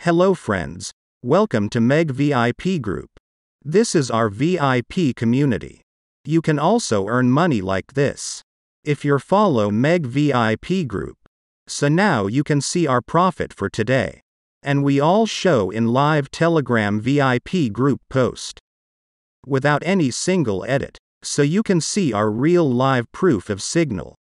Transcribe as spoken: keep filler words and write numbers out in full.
Hello friends. Welcome to Meg V I P Group. This is our V I P community. You can also earn money like this if you follow Meg V I P Group. So now you can see our profit for today. And we all show in live Telegram V I P group post. Without any single edit. So you can see our real live proof of signal.